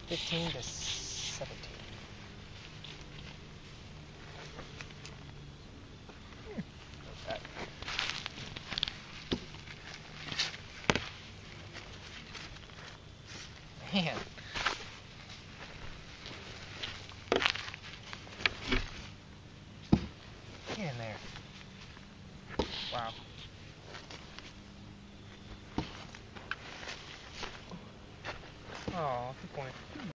15 to 17. That. Man. Get in there. Wow. Oh, good point.